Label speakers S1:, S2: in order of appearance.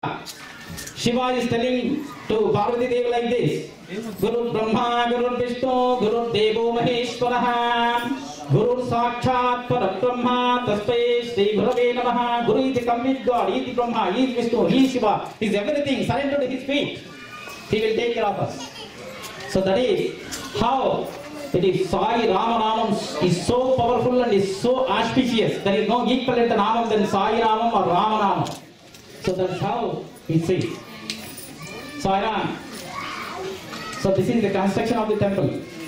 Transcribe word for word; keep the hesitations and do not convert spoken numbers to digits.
S1: Shiva is telling to Parvati Devi like this: Guru Brahma, Guru Vishnu, Guru Devo Maheshwaraha, Guru Sakshat Parabrahma, Tasmai Shri Gurave Namaha. Guru is the complete God, he is the Brahma, he is Vishnu, he is Shiva, he is everything. Surrender to his feet. He will take care of us. So that is how it is. Sai Rama Namam is so powerful and is so auspicious. There is no equivalent Namam than Sai Ramam or Rama Namam. So that's how he says. Sai Ram. So this is the construction of the temple.